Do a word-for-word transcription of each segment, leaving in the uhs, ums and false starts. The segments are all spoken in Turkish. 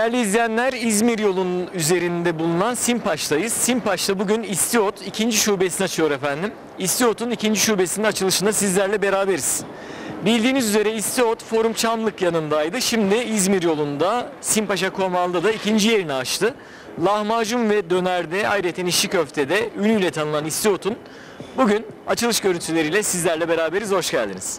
Değerli izleyenler, İzmir yolunun üzerinde bulunan Simpaş'tayız. Simpaş'ta bugün İstiot ikinci şubesini açıyor efendim. İstiot'un ikinci şubesinin açılışında sizlerle beraberiz. Bildiğiniz üzere İstiot Forum Çamlık yanındaydı. Şimdi İzmir yolunda Simpaş Aquamal'da da ikinci yerini açtı. Lahmacun ve dönerde, ayrıca içli köftede ünüyle tanınan İstiot'un bugün açılış görüntüleriyle sizlerle beraberiz. Hoş geldiniz.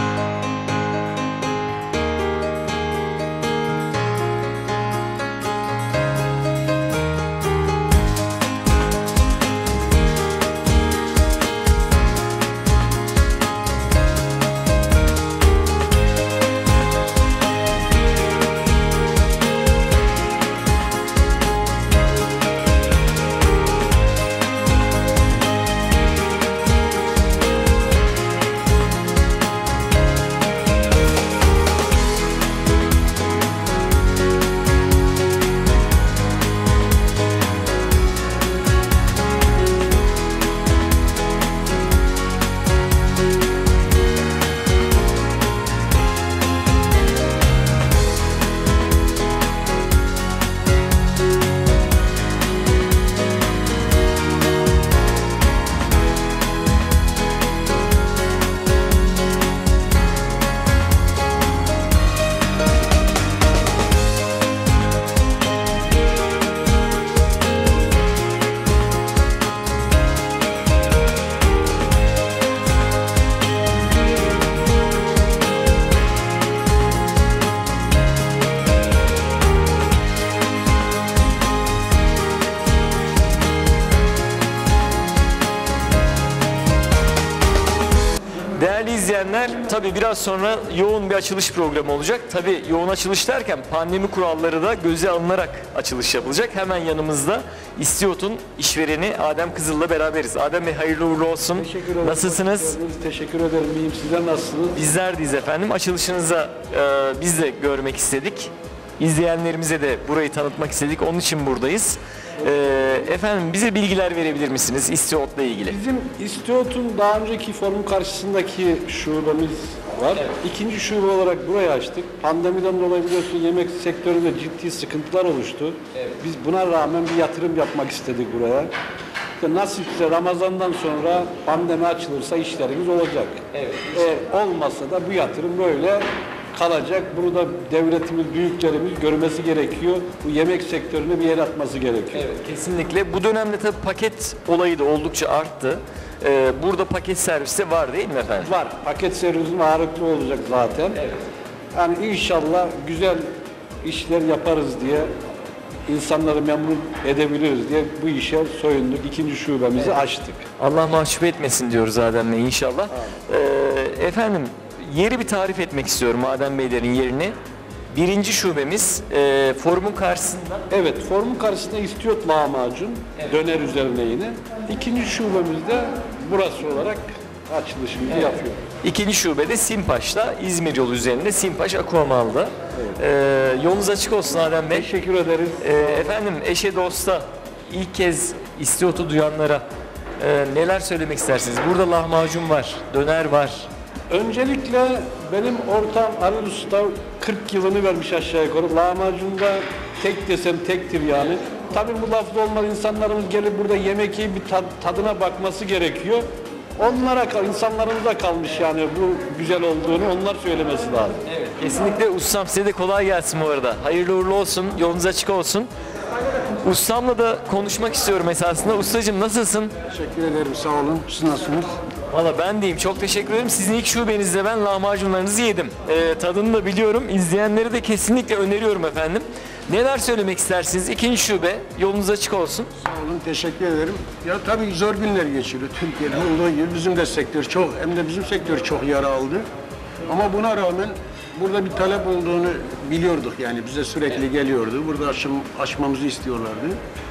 Değerli izleyenler, tabii biraz sonra yoğun bir açılış programı olacak. Tabii yoğun açılış derken pandemi kuralları da göze alınarak açılış yapılacak. Hemen yanımızda İstiot'un işvereni Adem Kızıl'la beraberiz. Adem Bey, hayırlı uğurlu olsun. Teşekkür ederim. Nasılsınız? Teşekkür ederim. İyiyim. Sizler nasılsınız? Bizler deyiz efendim. Açılışınıza e, biz de görmek istedik. İzleyenlerimize de burayı tanıtmak istedik. Onun için buradayız. E, efendim bize bilgiler verebilir misiniz İstiot'la ilgili? Bizim İstiot'un daha önceki forum karşısındaki şubemiz var. Evet. İkinci şube olarak burayı açtık. Pandemiden dolayı biliyorsun yemek sektöründe ciddi sıkıntılar oluştu. Evet. Biz buna rağmen bir yatırım yapmak istedik buraya. İşte nasipse Ramazan'dan sonra pandemi açılırsa işlerimiz olacak. Evet. Eğer olmazsa da bu yatırım böyle kalacak. Bunu da devletimiz, büyüklerimiz görmesi gerekiyor. Bu yemek sektörüne bir yer atması gerekiyor. Evet, kesinlikle. Bu dönemde tabii paket olayı da oldukça arttı. Ee, burada paket servisi var değil mi efendim? Var. Paket servisin ağırlıklı olacak zaten. Evet. Yani inşallah güzel işler yaparız diye, insanları memnun edebiliriz diye bu işe soyunduk. İkinci şubemizi evet. açtık. Allah mahcup etmesin diyoruz Adem Bey inşallah. Ee, efendim yeri bir tarif etmek istiyorum Adem Beylerin yerini. Birinci şubemiz e, forumun karşısında. Evet, forumun karşısında İstiot lahmacun, evet. döner üzerine yine. İkinci şubemizde burası olarak açılışımızı evet. yapıyor. İkinci şubede Simpaş'ta, İzmir yolu üzerinde Simpaş Aquamal'da. Evet. E, yolunuz açık olsun Adem Bey. Teşekkür ederiz. E, efendim eşe dosta ilk kez İstiot'u duyanlara e, neler söylemek istersiniz? Burada lahmacun var, döner var. Öncelikle benim ortağım Ali Usta kırk yılını vermiş aşağı yukarı. Lahmacunda tek desem tektir yani. Tabii bu lafta olmaz, insanlarımız gelip burada yemek yiyip bir tad, tadına bakması gerekiyor. Onlara, insanlarımıza kalmış yani bu güzel olduğunu onlar söylemesi lazım. Evet, kesinlikle ustam, size de kolay gelsin bu arada. Hayırlı uğurlu olsun, yolunuz açık olsun. Ustamla da konuşmak istiyorum esasında. Ustacığım nasılsın? Teşekkür ederim, sağ olun. Siz nasılsınız? Valla ben deyim, çok teşekkür ederim. Sizin ilk şubenizde ben lahmacunlarınızı yedim. Ee, tadını da biliyorum. İzleyenleri de kesinlikle öneriyorum efendim. Neler söylemek istersiniz? İkinci şube, yolunuz açık olsun. Sağ olun, teşekkür ederim. Ya tabii zor günler geçiriyor. Türkiye'de olduğu gibi bizim de sektör çok, hem de bizim sektör çok yara aldı. Ama buna rağmen burada bir talep olduğunu biliyorduk yani. Bize sürekli evet. geliyordu. Burada açım, açmamızı istiyorlardı.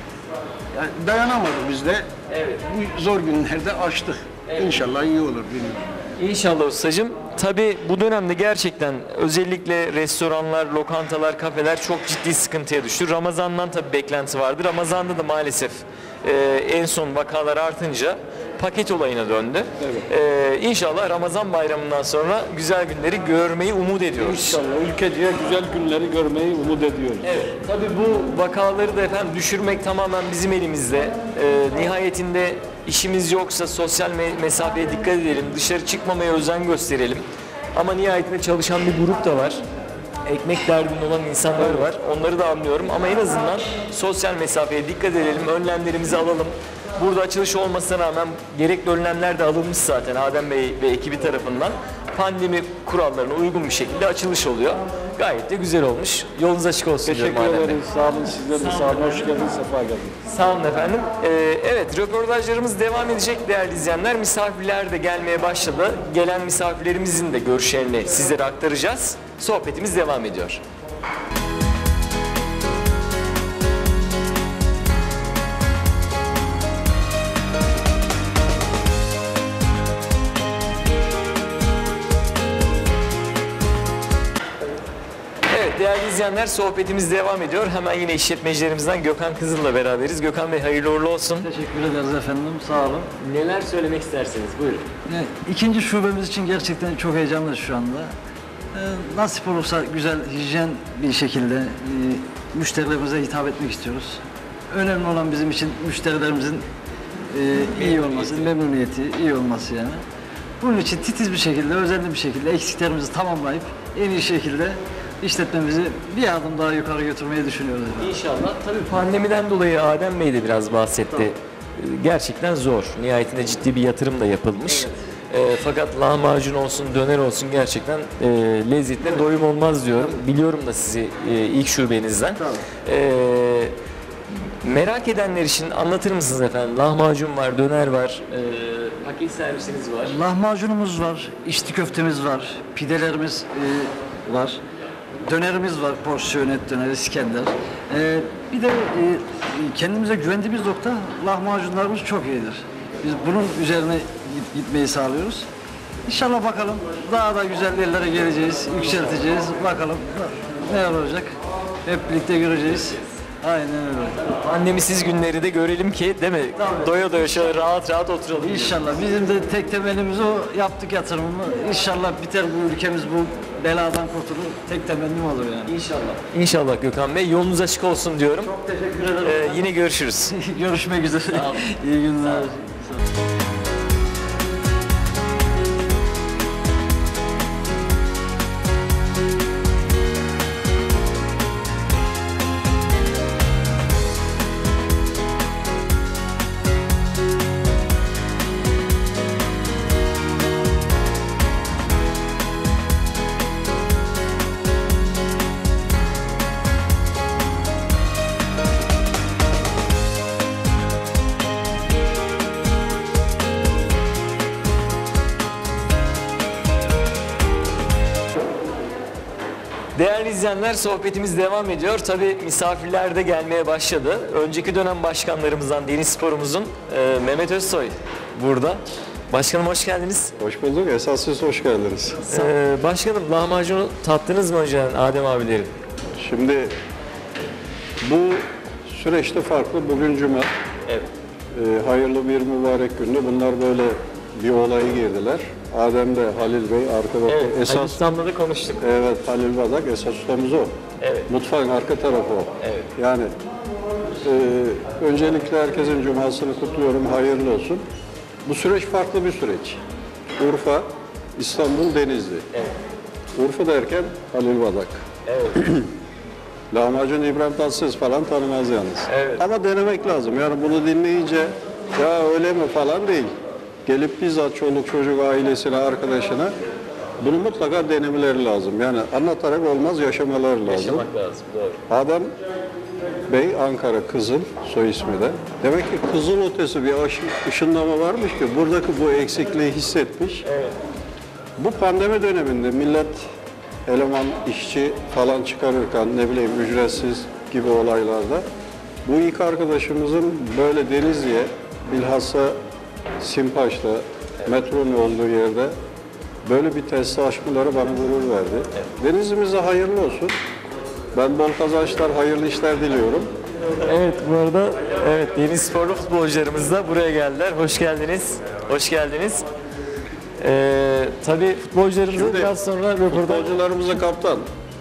Yani dayanamadık biz de. Evet. Bu zor günlerde açtık. Evet. İnşallah iyi olur, bilmiyorum. İnşallah ustacığım. Tabii bu dönemde gerçekten özellikle restoranlar, lokantalar, kafeler çok ciddi sıkıntıya düştü. Ramazan'dan tabii beklenti vardı. Ramazan'da da maalesef e, en son vakalar artınca paket olayına döndü. Ee, inşallah Ramazan bayramından sonra güzel günleri görmeyi umut ediyoruz. İnşallah ülkece güzel günleri görmeyi umut ediyoruz. Evet, tabii bu vakaları da efendim düşürmek tamamen bizim elimizde. Ee, nihayetinde işimiz yoksa sosyal me- mesafeye dikkat edelim, dışarı çıkmamaya özen gösterelim. Ama nihayetinde çalışan bir grup da var. Ekmek derdinde olan insanlar var. Onları da anlıyorum ama en azından sosyal mesafeye dikkat edelim, önlemlerimizi alalım. Burada açılış olmasına rağmen gerekli önlemler de alınmış zaten Adem Bey ve ekibi tarafından. Pandemi kurallarına uygun bir şekilde açılış oluyor. Gayet de güzel olmuş. Yolunuz açık olsun Teşekkür diyorum Adem Bey. ederiz. Sağ olun. Sizler de sağ olun. Hoş geldiniz. Sefa geldiniz. Sağ olun efendim. Ee, evet, röportajlarımız devam edecek değerli izleyenler. Misafirler de gelmeye başladı. Gelen misafirlerimizin de görüşlerini sizlere aktaracağız. Sohbetimiz devam ediyor. Evet değerli izleyenler, sohbetimiz devam ediyor. Hemen yine işletmecilerimizden Gökhan Kızıl'la beraberiz. Gökhan Bey hayırlı uğurlu olsun. Teşekkür ederiz efendim, sağ olun. Neler söylemek isterseniz buyurun. Yani ikinci şubemiz için gerçekten çok heyecanlıyız şu anda. Ee, nasip olursa güzel, hijyen bir şekilde e, müşterilerimize hitap etmek istiyoruz. Önemli olan bizim için müşterilerimizin e, iyi olması, memnuniyeti, iyi olması yani. Bunun için titiz bir şekilde, özenli bir şekilde eksiklerimizi tamamlayıp en iyi şekilde işletmemizi bir adım daha yukarı götürmeyi düşünüyoruz. İnşallah. Tabii pandemiden dolayı Adem Bey de biraz bahsetti. Ee, Gerçekten zor. Nihayetinde ciddi bir yatırım da yapılmış. Ee, fakat lahmacun olsun, döner olsun gerçekten e, lezzetine doyum olmaz diyorum. Biliyorum da sizi e, ilk şubenizden. Ee, merak edenler için anlatır mısınız efendim? Lahmacun var, döner var, e, paket servisiniz var. Lahmacunumuz var, içli köftemiz var, pidelerimiz e, var. Dönerimiz var, porsiyon et döner, İskender. Ee, bir de e, kendimize güvendiğimiz nokta lahmacunlarımız çok iyidir. Biz bunun üzerine git- gitmeyi sağlıyoruz. İnşallah bakalım daha da güzel yerlere geleceğiz, yükselteceğiz. Bakalım ne olacak. Hep birlikte göreceğiz. Aynen öyle. Pandemisiz günleri de görelim ki değil mi? Doya doya şöyle rahat rahat oturalım. İnşallah bizim de tek temelimiz o, yaptık yatırımını. İnşallah biter bu ülkemiz bu beladan kurtulur. Tek temennim olur yani. İnşallah. İnşallah Gökhan Bey. Yolunuz açık olsun diyorum. Çok teşekkür ederim. Ee, yine görüşürüz. Görüşmek üzere. İyi günler. Değerli izleyenler, sohbetimiz devam ediyor. Tabii misafirler de gelmeye başladı. Önceki dönem başkanlarımızdan Deniz Spor'umuzun e, Mehmet Özsoy burada. Başkanım hoş geldiniz. Hoş bulduk. Esas siz hoş geldiniz. Ee, başkanım lahmacunu tattınız mı önceden Adem abilerin? Şimdi bu süreçte farklı. Bugün Cuma. Evet. Ee, hayırlı bir mübarek günde bunlar böyle bir olaya girdiler. Adem de Halil Bey arkada Evet. esas Halil Ustam'la da konuştuk. evet Halil Badak esas ustamız o. Evet. Mutfağın arka tarafı o. Evet. Yani e, öncelikle herkesin cumasını kutluyorum. Hayırlı olsun. Bu süreç farklı bir süreç. Urfa, İstanbul, Denizli. Evet. Urfa derken Halil Badak. Evet. Lahmacun İbrahim Tatlıses falan tanımaz yalnız. Evet. Ama denemek lazım. Yani bunu dinleyince ya öyle mi falan değil. Gelip bizzat çoluk çocuk ailesine, arkadaşına bunu mutlaka denemeleri lazım. Yani anlatarak olmaz, yaşamaları lazım. Yaşamak lazım. Doğru. Adem Bey Ankara Kızıl soy ismi de. Demek ki Kızıl ötesi bir aşı- ışınlama varmış ki buradaki bu eksikliği hissetmiş. Evet. Bu pandemi döneminde millet eleman, işçi falan çıkarırken ne bileyim ücretsiz gibi olaylarda bu ilk arkadaşımızın böyle Denizli'ye bilhassa Simpaş'ta metronun olduğu yerde böyle bir tesis açmaları bana gurur verdi. Denizli'mize hayırlı olsun. Ben bol kazançlar, hayırlı işler diliyorum. Evet, bu arada evet Deniz Sporlu futbolcularımız da buraya geldiler. Hoş geldiniz. Hoş geldiniz. Ee, tabii futbolcularımızı Şimdi biraz sonra röportaj... Futbolcularımıza kaptan.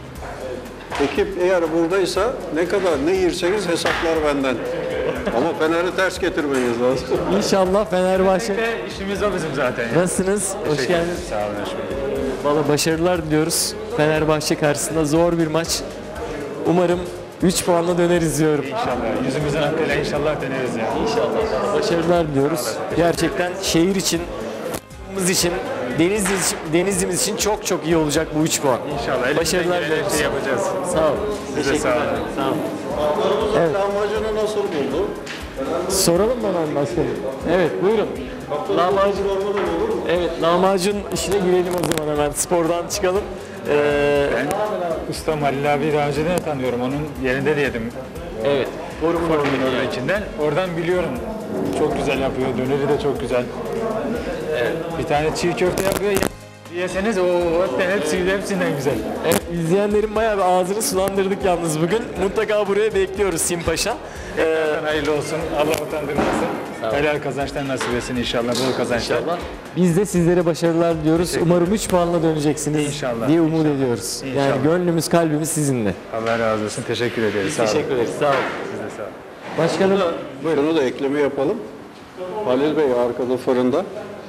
Ekip eğer buradaysa ne kadar ne yerseniz hesaplar benden. Ama Fener'i ters getirmeniz lazım. İnşallah Fenerbahçe... İşimiz o bizim zaten. Nasılsınız? Hoş geldiniz. Sağ olun. hoş bulduk. Valla başarılar diliyoruz. Fenerbahçe karşısında zor bir maç. Umarım üç puanla döneriz diyorum. İnşallah. Yüzümüzün hakkıyla inşallah deneriz ya. İnşallah. Başarılar diliyoruz. Gerçekten şehir için, ımız için, Denizli için, Denizli'miz için çok çok iyi olacak bu üç puan. İnşallah. Elimizden Başarılar gelen diliyoruz. şey yapacağız. Sağ olun. Siz de sağ olun. Sağ olun. Evet. Lahmacunu nasıl buldu? Soralım mı hemen başkanım? Evet, buyurun. Lahmacun Evet, lahmacun işine girelim o zaman hemen. Spordan çıkalım. Ee, Ben ustam Halil abi daha önceden tanıyorum. Onun yerinde de yedim. evet. Forum forumun içinden. Oradan biliyorum. Çok güzel yapıyor. Döneri de çok güzel. Bir tane çiğ köfte yapıyor. Yeseniz o hepsi hepsinden güzel. Evet, izleyenlerin bayağı bir ağzını sulandırdık yalnız bugün. Mutlaka buraya bekliyoruz Simpaşa. Ee, Hayırlı olsun. Allah utandırmasın. Helal kazançlar nasip etsin inşallah. Bol kazançlar. Biz de sizlere başarılar diliyoruz. Umarım üç puanla döneceksiniz İnşallah. diye umut ediyoruz. Yani İnşallah. gönlümüz, kalbimiz sizinle. Allah razı olsun. Teşekkür ederiz. Sağ olun. Teşekkür ederiz. Sağ olun. Siz de sağ olun. Başkanım, Şunu da ekleme yapalım. Halil Bey arkada fırında.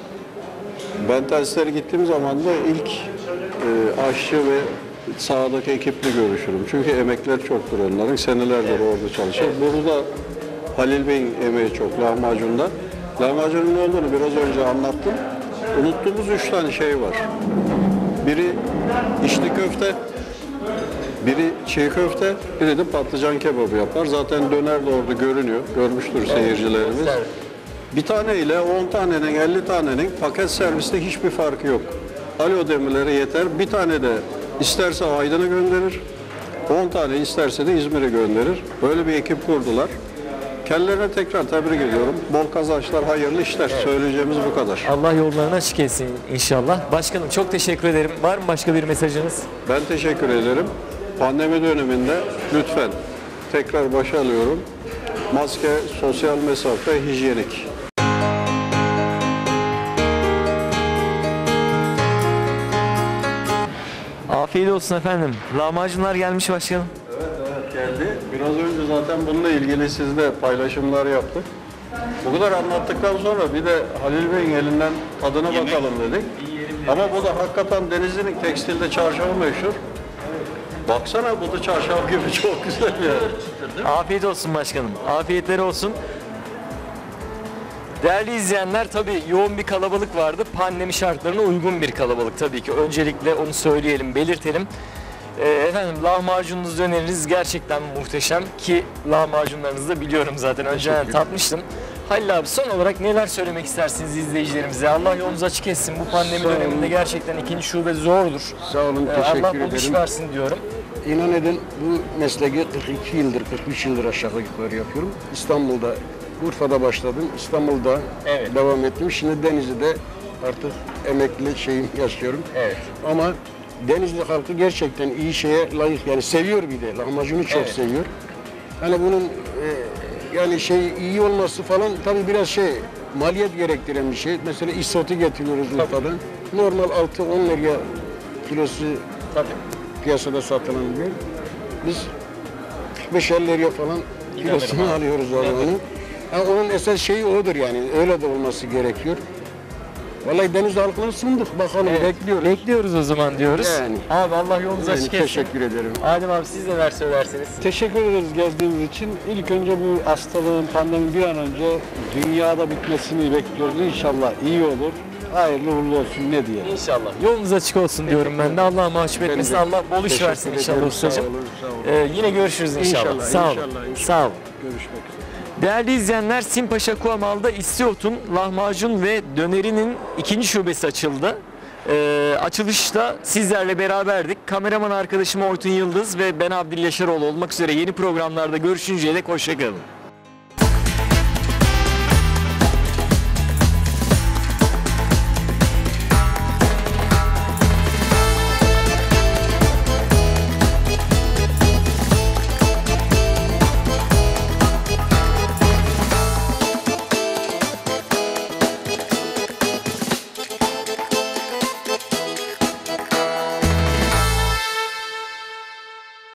Ben terslere gittiğim zaman da ilk e, aşçı ve sahadaki ekiple görüşürüm. Çünkü emekler çoktur onların. Senelerdir orada çalışır. Burada Halil Bey'in emeği çok lahmacunda. Lahmacunun ne olduğunu biraz önce anlattım. Unuttuğumuz üç tane şey var. Biri içli köfte, biri çiğ köfte, biri de patlıcan kebabı yapar. Zaten döner de orada görünüyor. Görmüştür seyircilerimiz. Bir tane ile on tanenin, elli tanenin paket serviste hiçbir farkı yok. Alo demeleri yeter. Bir tane de isterse Aydın'a gönderir, on tane isterse de İzmir'e gönderir. Böyle bir ekip kurdular. Kendilerine tekrar tebrik ediyorum. Bol kazançlar, hayırlı işler. Söyleyeceğimiz bu kadar. Allah yollarını açık etsin inşallah. Başkanım çok teşekkür ederim. Var mı başka bir mesajınız? Ben teşekkür ederim. Pandemi döneminde lütfen tekrar başa alıyorum. Maske, sosyal mesafe, hijyenik. Afiyet olsun efendim. Lahmacunlar gelmiş başkanım. Evet, evet geldi. Biraz önce zaten bununla ilgili sizle paylaşımlar yaptık. Bu kadar anlattıktan sonra bir de Halil Bey'in elinden tadına bakalım dedik. Ama bu da hakikaten Denizli'nin tekstilde çarşafı meşhur. Baksana bu da çarşaf gibi çok güzel ya. Afiyet olsun başkanım. Afiyetleri olsun. Değerli izleyenler, tabii yoğun bir kalabalık vardı. Pandemi şartlarına uygun bir kalabalık tabii ki. Öncelikle onu söyleyelim, belirtelim. Ee, efendim lahmacununuz, döneriniz gerçekten muhteşem ki lahmacunlarınızı da biliyorum zaten. Önceden tatmıştım. Halil abi, son olarak neler söylemek istersiniz izleyicilerimize? Allah yolunuzu açık etsin. Bu pandemi Sağ olun. döneminde gerçekten ikinci şube zordur. Sağ olun, Ee, teşekkür Allah bol iş ederim. versin diyorum. İnan edin bu mesleği kırk iki yıldır, kırk üç yıldır aşağı yukarı yapıyorum. İstanbul'da, Urfa'da başladım. İstanbul'da Evet. devam ettim. Şimdi Denizli'de artık emekli şeyim yaşıyorum. Evet. Ama Denizli halkı gerçekten iyi şeye layık. Yani seviyor bir de. Lahmacunu çok Evet. seviyor. Hani bunun e, yani şey iyi olması falan tabii biraz şey maliyet gerektiren bir şey. Mesela isotu getiriyoruz Urfa'dan. Normal altı on liraya kilosu Tabii. piyasada satılan bir. Biz kırk beş elli liraya falan kilosunu alıyoruz abi onu. Yani onun esas şeyi odur yani. Öyle de olması gerekiyor. Vallahi deniz halkına sunduk. Bakalım bekliyoruz. Bekliyoruz o zaman diyoruz. Yani. Abi Allah yolunuzu Yani açık etsin. teşekkür ederim. Adem abi, siz neler söylersiniz? Teşekkür ederiz geldiğiniz için. İlk önce bu hastalığın, pandemi bir an önce dünyada bitmesini bekliyoruz. İnşallah iyi olur. Hayırlı uğurlu olsun ne diye. İnşallah. Yolunuz açık olsun diyorum ben de. Allah mahcup etmesin. de Allah bol iş teşekkür versin inşallah ederim. ustacığım. Sağ olun, sağ olun. Ee, yine görüşürüz inşallah. İnşallah, Sağ olun. inşallah, inşallah. Sağ olun. Görüşmek üzere. Değerli izleyenler, Simpaşa Kuamal'da İstiot'un lahmacun ve dönerinin ikinci şubesi açıldı. Ee, açılışta sizlerle beraberdik. Kameraman arkadaşım Ortun Yıldız ve ben Abdül Yaşaroğlu olmak üzere yeni programlarda görüşünceye dek hoşça kalın.